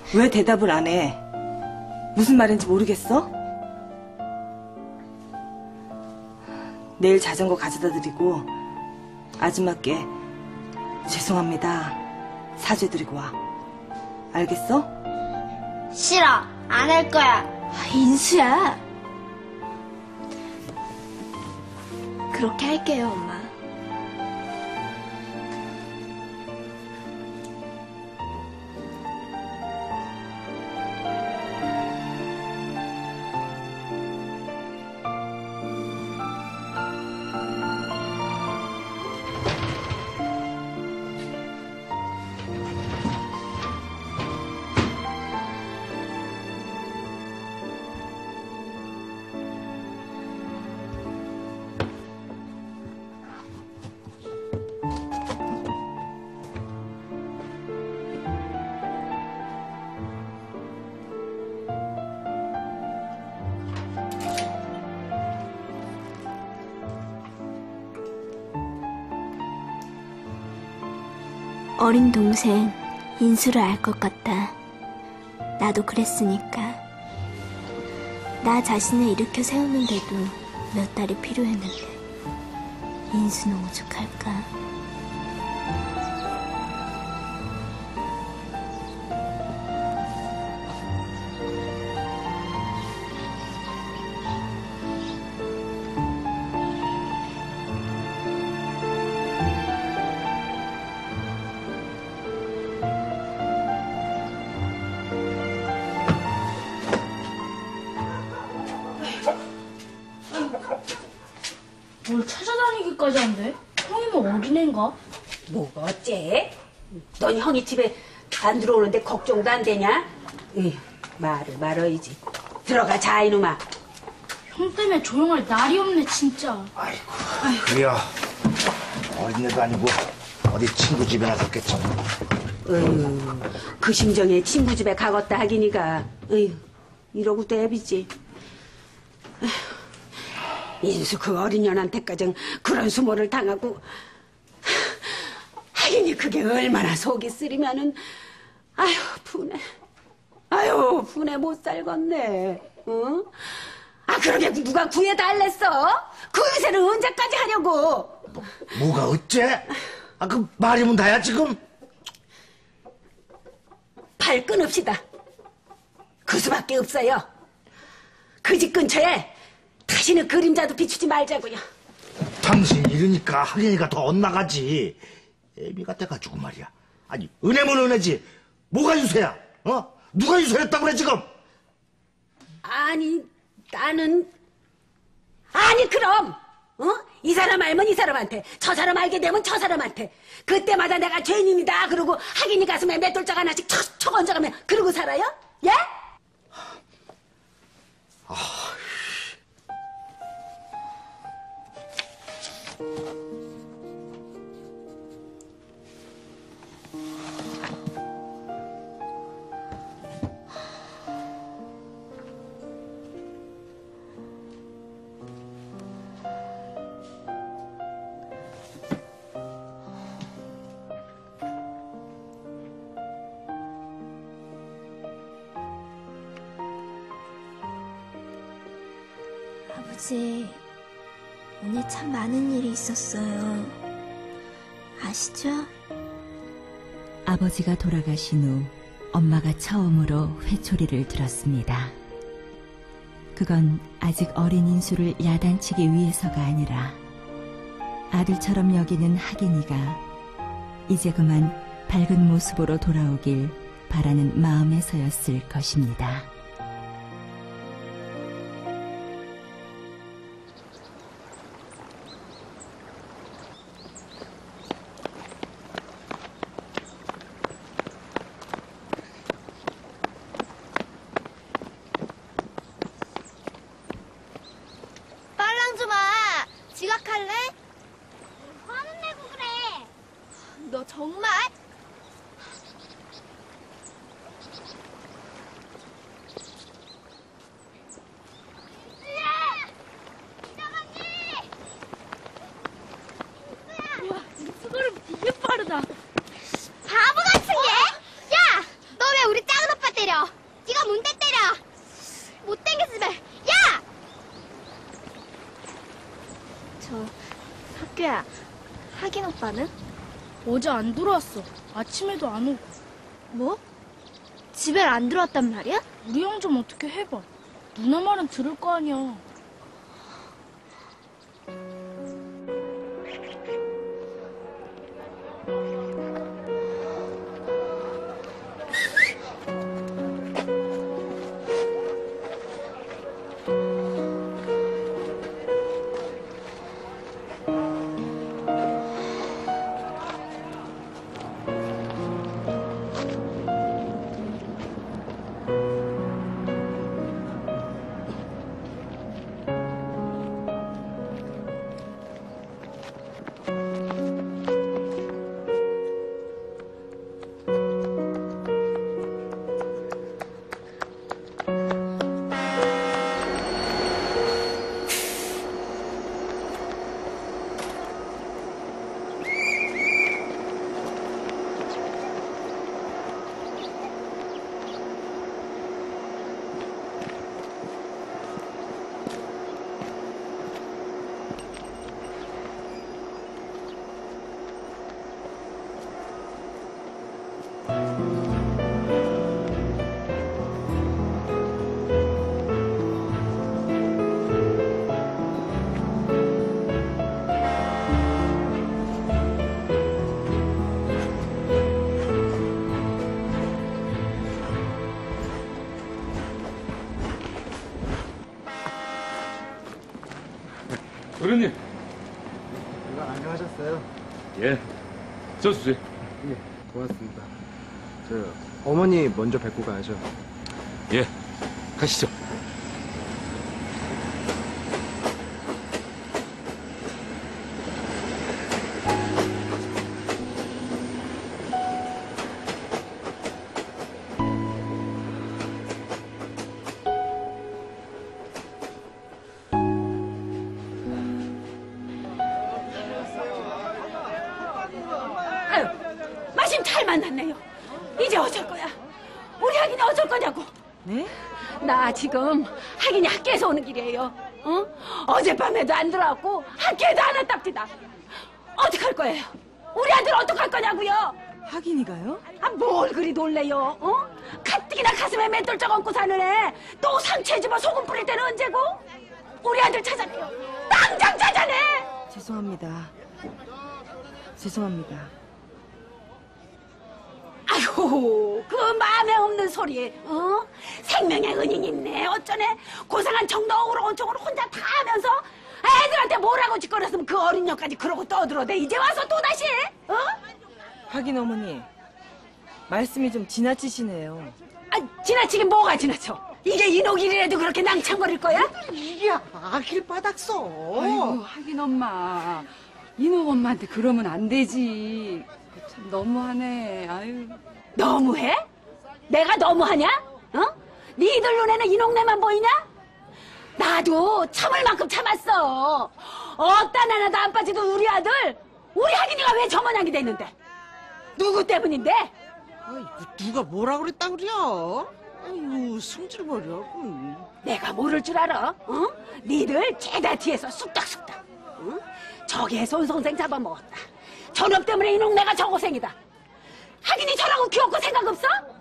왜 대답을 안 해? 무슨 말인지 모르겠어? 내일 자전거 가져다 드리고 아줌마께 죄송합니다 사죄드리고 와. 알겠어? 싫어. 안 할 거야. 인수야. 그렇게 할게요, 엄마. 어린 동생 인수를 알 것 같다. 나도 그랬으니까. 나 자신을 일으켜 세우는데도 몇 달이 필요했는데 인수는 오죽할까. 뭘 찾아다니기까지 한대? 형이 뭐 어린애인가? 뭐가 어째? 넌 형이 집에 안 들어오는데 걱정도 안 되냐? 에휴, 말을 말어야지. 들어가 자 이놈아. 형 때문에 조용할 날이 없네 진짜. 그래야 어린애도 아니고 어디 친구 집에나 갔겠지. 어휴, 그 심정에 친구 집에 가겄다 하기니까 어휴, 이러고 또 애비지. 인수 그 어린 년한테까지 그런 수모를 당하고 하긴이 그게 얼마나 속이 쓰리면은 아유 분해 아유 분해 못 살겠네. 응? 아 그러게 누가 구해달랬어? 그 의세를 언제까지 하려고? 뭐가 어째? 아 그 말이면 다야 지금. 발 끊읍시다. 그 수밖에 없어요. 그 집 근처에 다시는 그림자도 비추지 말자고요. 당신 이러니까 하긴이가 더 엇나가지. 애미가 돼가지고 말이야. 아니 은혜면 은혜지 뭐가 유세야? 어? 누가 유세했다고 그래 지금? 아니 나는 아니 그럼 어? 이 사람 알면 이 사람한테 저 사람 알게 되면 저 사람한테 그때마다 내가 죄인입니다 그러고 하긴이 가슴에 맷돌짝 하나씩 척 얹어가면 그러고 살아요? 예? 아버지, 오늘 참 많은 일이 있었어요. 아시죠? 아버지가 돌아가신 후 엄마가 처음으로 회초리를 들었습니다. 그건 아직 어린 인수를 야단치기 위해서가 아니라 아들처럼 여기는 하긴이가 이제 그만 밝은 모습으로 돌아오길 바라는 마음에서였을 것입니다. 빨랑 좀 와. 지각할래? 화는 내고 그래. 너 정말? 때려. 네가 뭔데 때려. 못된 기집애. 야! 저 학교야. 하긴 오빠는? 어제 안 들어왔어. 아침에도 안 오고. 뭐? 집에 안 들어왔단 말이야? 우리 형 좀 어떻게 해봐. 누나 말은 들을 거 아니야. 어른님. 안녕하셨어요? 예. 저 주세요. 예, 고맙습니다. 어머니 먼저 뵙고 가야죠. 예. 가시죠. 아유, 마침 잘 만났네요. 이제 어쩔 거야? 우리 하긴이 어쩔 거냐고. 네? 나 지금 하긴이 학교에서 오는 길이에요. 어? 어젯밤에도 안 들어왔고 학교에도 안 왔답니다. 어떡할 거예요? 우리 아들 어떡할 거냐고요? 하긴이가요? 아, 뭘 그리 놀래요? 어? 가뜩이나 가슴에 맷돌짝 얹고 사는 애 또 상처에 집어 소금 뿌릴 때는 언제고? 우리 아들 찾아내요. 당장 찾아내! 죄송합니다. 죄송합니다. 아이고, 그 마음에 없는 소리, 어? 생명의 은인이 있네. 어쩌네? 고상한 정덕으로 온쪽으로 혼자 다 하면서 애들한테 뭐라고 짓거렸으면 그 어린 년까지 그러고 떠들어대. 이제 와서 또다시, 어? 하긴 어머니, 말씀이 좀 지나치시네요. 아, 지나치긴 뭐가 지나쳐? 이게 이노길이라도 그렇게 낭창거릴 거야? 이게 아길 바닥서. 아이고, 하긴 엄마. 이놈 엄마한테 그러면 안 되지. 참 너무하네. 아유. 너무해? 내가 너무하냐? 어? 니들 눈에는 이농내만 보이냐? 나도 참을 만큼 참았어. 어떤 하나도 안 빠지던 우리 아들, 우리 하긴이가 왜 저 모양이 됐는데? 누구 때문인데? 아이고 누가 뭐라 그랬다 그래요? 아이고 승질버려. 내가 모를 줄 알아? 어? 니들 죄다 뒤에서 쑥닥쑥닥. 응? 저게 손송생 잡아먹었다. 저놈 때문에 이놈 내가 저 고생이다. 하긴이 저라고 귀엽고 생각 없어?